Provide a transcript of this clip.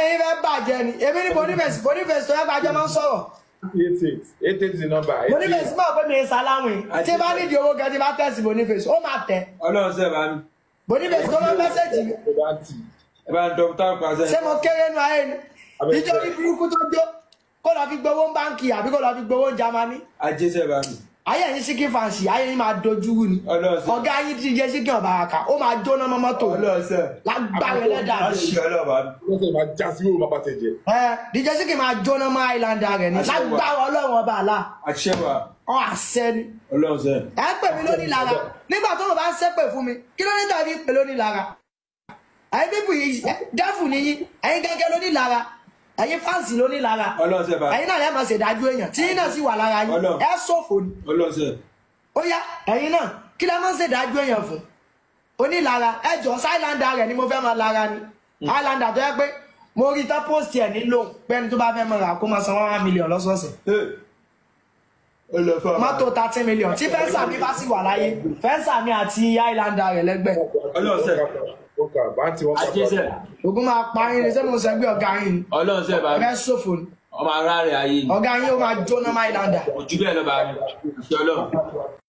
ẹ̀yin fẹ́ bàjẹ́ ni èmi ní Boniface tó yẹ gbàjọ́ máa ń sọ̀rọ̀. 88 the number. Boniface máa pé mi sáláwìn tí bá nídìí owó kan tí bá tẹ̀sí Boniface ó máa tẹ̀. Ọlọ́run ṣe bá mi. Boniface tó máa mẹ́sẹ̀jì mi. Ẹ bá ń dọ́kítà pàṣẹ. Ṣé mo kéré nu ayé ni? Nítorí burúkú tó dó kó lọ fi gbowó ń báńkì àbí kó lọ fi gbowó ń Jámánì. Ajé ṣe bá mi. Ayé yín síkì fàǹsì ayé yín máa dojú rú ni. Ọ̀gá yín ti jẹ́ síkì ọ̀bà àkà ó máa jóná mọ́ mọ́tò. Lágbára ẹlẹ́dàá díjẹ́ síkì máa jóná mọ́ àìlàndà rẹ̀ ni. Lágbára Ọlọ́run ọba àlá. Ọ àṣẹ ni. Ẹ pè mí lónìí lára. Nígbà tó o bá ń ṣépè fún mi, kí ló ní tàbí pè lónìí lára? Ẹ̀yin bíbù yìí dẹ́fù nìyí, ẹ̀yin gẹ́gẹ́ lónìí lára. Ẹ̀yin fáǹsì lónìí lára. Ẹ̀yin náà lè máa ṣèdájú èèyàn tí yín náà sì wà lára yín. Ẹ ṣòfò ni. Ó yá ẹ̀yin náà kí lẹ máa ń ṣèdájú èèyàn fún? Onílára ẹjọ́ sáìláńdà rẹ̀ ni mo fẹ́ máa lára ni. Áìláńdà tó yẹ pé mo rí tán pósìtì ẹ̀ nílò pé ẹni tó bá fẹ́ máa rà kó máa san 1 million lọ́sọ̀ọ̀sẹ̀. Mọ́tò 30 million tí fẹ́ǹsà mi bá sì wà láyé fẹ́ǹsà mi àti áìláńdà rẹ̀ lẹ́gbẹ̀ẹ́. Ogun máa parí ni sẹ́nu sẹ́gbẹ́ ọ̀gá yín ni. Ọlọ́run ṣe bá mi. Ẹ ṣòfò ni. Ọmọ ara rẹ̀ ayé ni. Ọ̀gá yín ó máa jóná máa ìlànà. Ojú bẹ́ẹ̀ lọ bá mi. Ìṣẹ́ Ọlọ́run.